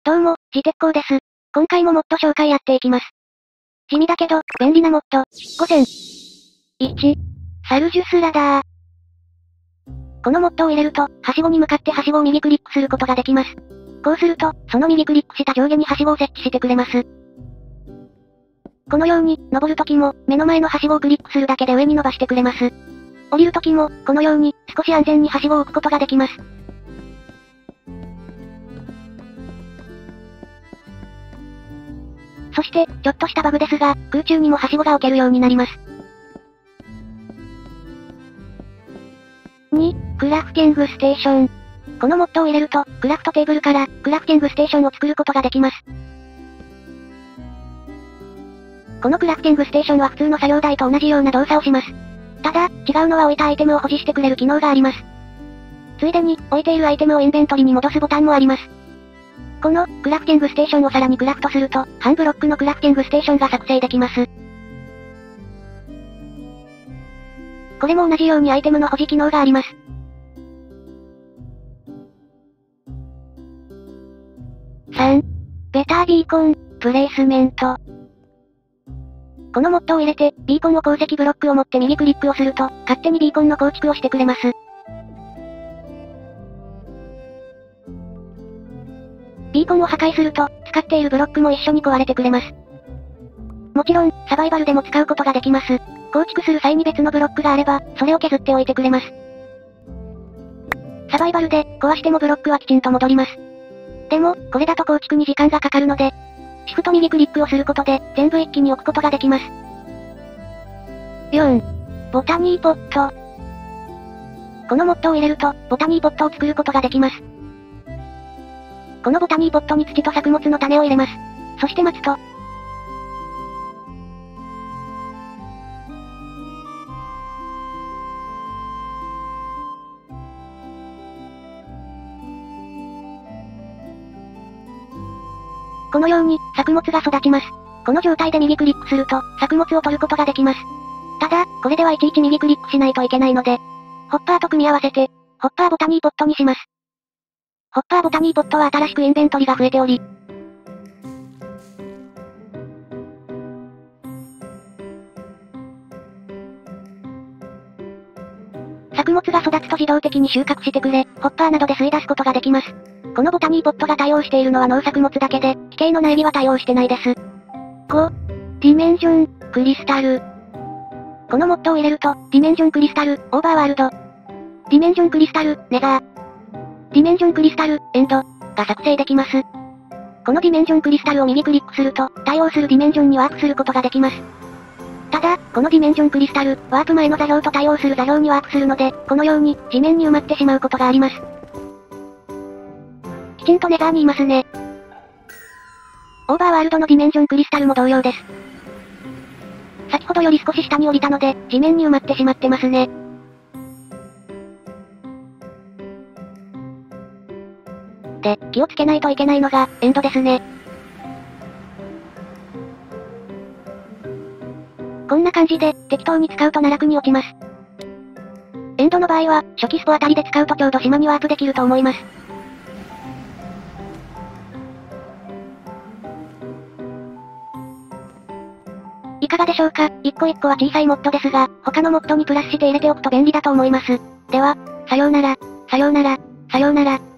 どうも、自鉄工です。今回もモッド紹介やっていきます。地味だけど、便利なモッド。5000。1、サルジュスラダー。このモッドを入れると、はしごに向かってはしごを右クリックすることができます。こうすると、その右クリックした上下にはしごを設置してくれます。このように、登るときも、目の前のはしごをクリックするだけで上に伸ばしてくれます。降りるときも、このように、少し安全にはしごを置くことができます。そして、ちょっとしたバグですが、空中にもはしごが置けるようになります。2、クラフティングステーション。このモッドを入れると、クラフトテーブルから、クラフティングステーションを作ることができます。このクラフティングステーションは普通の作業台と同じような動作をします。ただ、違うのは置いたアイテムを保持してくれる機能があります。ついでに、置いているアイテムをインベントリに戻すボタンもあります。この、クラフティングステーションをさらにクラフトすると、半ブロックのクラフティングステーションが作成できます。これも同じようにアイテムの保持機能があります。3、ベタービーコン、プレイスメント。このモッドを入れて、ビーコンを鉱石ブロックを持って右クリックをすると、勝手にビーコンの構築をしてくれます。ビーコンを破壊すると、使っているブロックも一緒に壊れてくれます。もちろん、サバイバルでも使うことができます。構築する際に別のブロックがあれば、それを削っておいてくれます。サバイバルで、壊してもブロックはきちんと戻ります。でも、これだと構築に時間がかかるので、シフト右クリックをすることで、全部一気に置くことができます。4、ボタニーポット。このモッドを入れると、ボタニーポットを作ることができます。このボタニーポットに土と作物の種を入れます。そして待つと、このように、作物が育ちます。この状態で右クリックすると、作物を取ることができます。ただ、これではいちいち右クリックしないといけないので、ホッパーと組み合わせて、ホッパーボタニーポットにします。ホッパーボタニーポットは新しくインベントリが増えており、作物が育つと自動的に収穫してくれ、ホッパーなどで吸い出すことができます。このボタニーポットが対応しているのは農作物だけで、地形の苗木は対応してないです。5、ディメンジョン、クリスタル。このモッドを入れると、ディメンジョンクリスタル、オーバーワールド。ディメンジョンクリスタル、ネガー。ディメンジョンクリスタル、エンド、が作成できます。このディメンジョンクリスタルを右クリックすると、対応するディメンジョンにワープすることができます。ただ、このディメンジョンクリスタル、ワープ前の座標と対応する座標にワープするので、このように、地面に埋まってしまうことがあります。きちんとネガーにいますね。オーバーワールドのディメンジョンクリスタルも同様です。先ほどより少し下に降りたので、地面に埋まってしまってますね。で、気をつけないといけないのが、エンドですね。こんな感じで、適当に使うと奈落に落ちます。エンドの場合は、初期スポあたりで使うとちょうど島にワープできると思います。いかがでしょうか？一個一個は小さいモッドですが、他のモッドにプラスして入れておくと便利だと思います。では、さようなら、さようなら、さようなら。